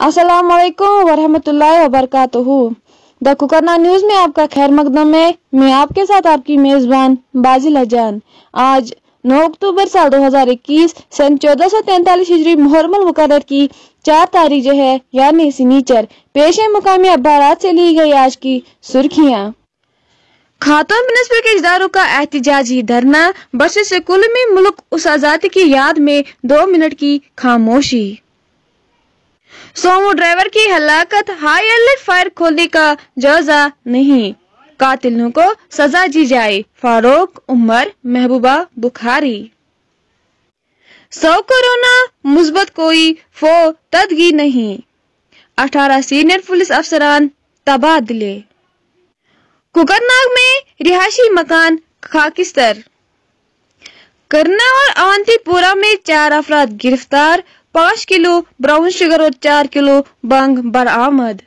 अस्सलाम वालेकुम वरहमतुल्लाहि वबरकातुहू। द कुकरना न्यूज में आपका खैर मकदम है। मैं आपके साथ आपकी मेजबान बाजिल जान। आज 9 अक्टूबर साल 2021 सन 1443 हिजरी मुहर्रम मुकर्रर की 4 तारीख जो है यानी सनीचर। पेश है मुकामी अखबारात से ली गई आज की सुर्खियाँ। खातून प्रिंसिपल के इदारों का एहतजाजी धरना। बस स्कूल में मुल्क उस आजादी की याद में 2 मिनट की खामोशी। सोमो ड्राइवर की हलाकत, हाई अलर्ट फायर खोलने का जायजा नहीं, कातिलों को सजा दी जाए। फारूक उमर, महबूबा बुखारी। 100 कोरोना मुस्बत, कोई तदगी नहीं। 18 सीनियर पुलिस अफसरान तबादले। कुकरनाग में रिहायशी मकान खाकिस्तर। करना और अवंतीपुरा में 4 अफराद गिरफ्तार। 5 किलो ब्राउन शुगर और 4 किलो बंग बरामद।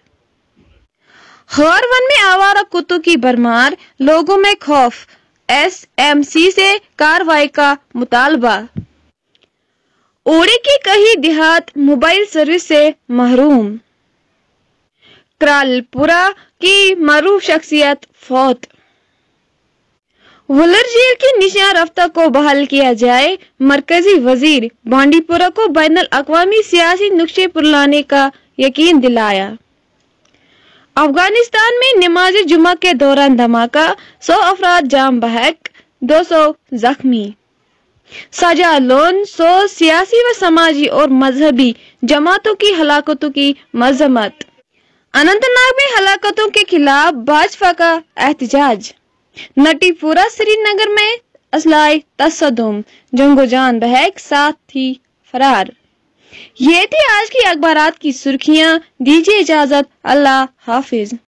हरवन में आवारा कुत्तों की भरमार, लोगों में खौफ। SMC से कार्रवाई का मुतालबा। ओड़े के कई देहात मोबाइल सर्विस से महरूम। क्रालपुरा की मरूफ शख्सियत फौत। वुलर जेल की निशान रफ्ता को बहाल किया जाए। मरकजी वजीर बांडीपुरा को बैनुल अक़वामी सियासी नुक्शे पर लाने का यकीन दिलाया। अफगानिस्तान में नमाज जुमा के दौरान धमाका, 100 अफराद जाम बहक, 200 जख्मी। सजा लोन 100 सियासी व समाजी और मजहबी जमातों की हलाकतों की मजम्मत। अनंतनाग में हलाकतों के खिलाफ भाजपा का एहतजाज। नटीपुरा श्रीनगर में असलाए तसद्दुम, जंगोजान बहक, 7 थी फरार। ये थी आज की अखबारात की सुर्खियां। दीजिए इजाजत, अल्लाह हाफिज।